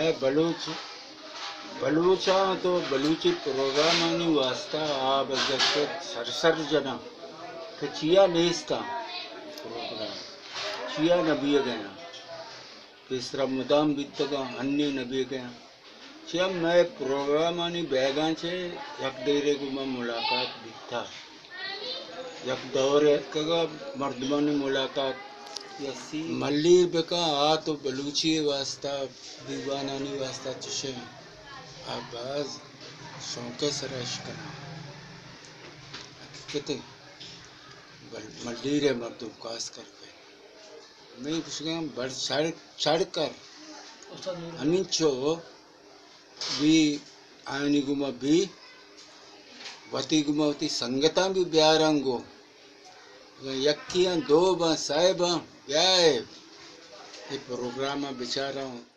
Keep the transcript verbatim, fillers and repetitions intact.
मैं बलूच बलूचा तो बलूची प्रोग्रामानी वास्ता आ बजके सरसर जना कचिया नेस्ता प्रोग्राम चिया नबी गया तीसरा मुदाम बीतगा अन्य नबी गया चिया मैं प्रोग्रामानी बैगा छे यक देरे गुमा मुलाकात बीता यक दौरे कगा मर्दमानी मुलाकात यसी मल्ली बेका आ तो बलूची वास्ता दीवानानी वास्ता चशे आबाज शौके सरश करना कहते मल्ली रे मर्दों कास करके मैं कुछ कह बड़ छड़ छड़ कर अमीन चो भी आयनी गुमा भी वती गुमावती संगता भी ब्यारंगो यक्कियां दो बा साहेब ब्याए ये प्रोग्राम बेचारा